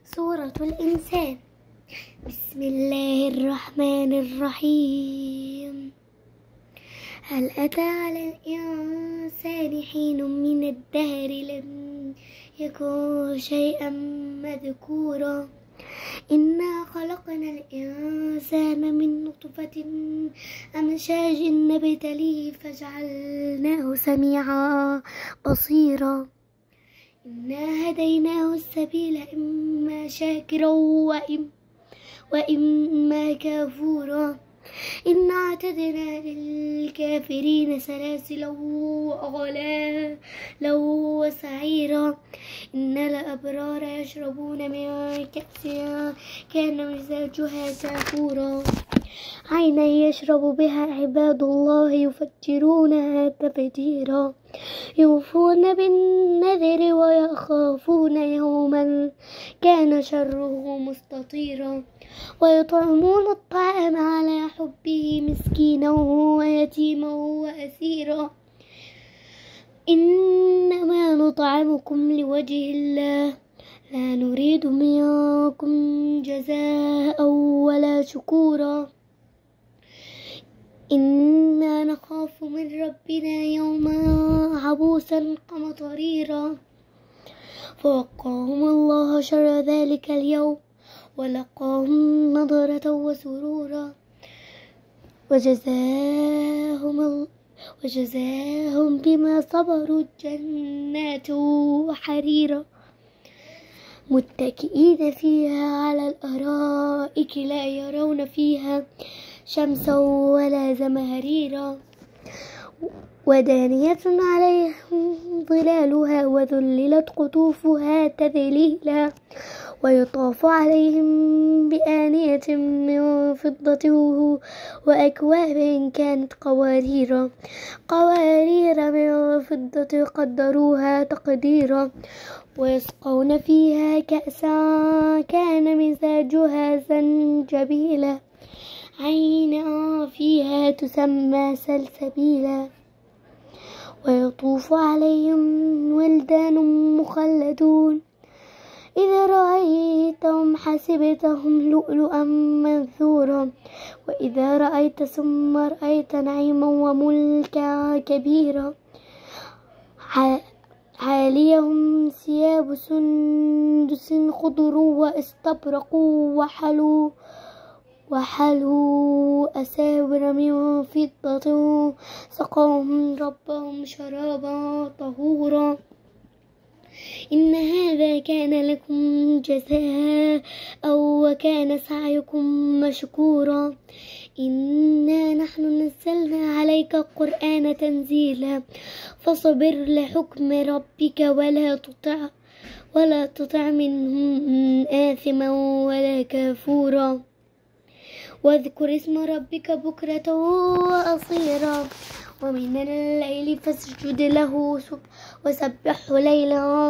سورة الإنسان. بسم الله الرحمن الرحيم. هل أتى على الإنسان حين من الدهر لم يكن شيئا مذكورا إنا خلقنا الإنسان من نطفة أمشاج نبتليه فجعلناه سميعا بصيرا إنا هديناه السبيل إما شاكرا وإما كفورا إنا اعتدنا للكافرين سلاسلا وأغلالا وسعيرا إن الأبرار يشربون من كأس كان مزاجها كافورا عينا يشرب بها عباد الله يفجرونها تفجيرا يوفون بالنذر ويخافون يوما كان شره مستطيرا ويطعمون الطعام على حبه مسكينا ويتيما وأسيرا إنما نطعمكم لوجه الله لا نريد منكم جزاء ولا شكورا إنا نخاف من ربنا يوما عبوسا قمطريرا فوقاهم الله شر ذلك اليوم ولقاهم نضرة وسرورا وجزاهم بما صبروا جنات وحريرا متكئين فيها على الأرائك لا يرون فيها شمسا ولا زمهريرا ودانية عليهم ظلالها وذللت قطوفها تذليلا ويطاف عليهم بآنية من فضة وأكواب كانت قوارير من فضة قدروها تقديرا ويسقون فيها كأسا كان مزاجها زنجبيلا عينا فيها تسمى سلسبيلا ويطوف عليهم ولدان مخلدون إذا رأيتهم حسبتهم لؤلؤا منثورا وإذا رأيت ثم رأيت نعيما وملكا كبيرا عاليهم ثياب سندس خضر واستبرق وحلوا أساور من فضة سقاهم ربهم شرابا طهورا إن هذا كان لكم جزاء وكان سعيكم مشكورا إنا نحن نزلنا عليك القرآن تنزيلا فاصبر لحكم ربك ولا تطع منهم آثما ولا كفورا واذكر اسم ربك بكرة وأصيلا ومن الليل فاسجد له وسبحه ليلا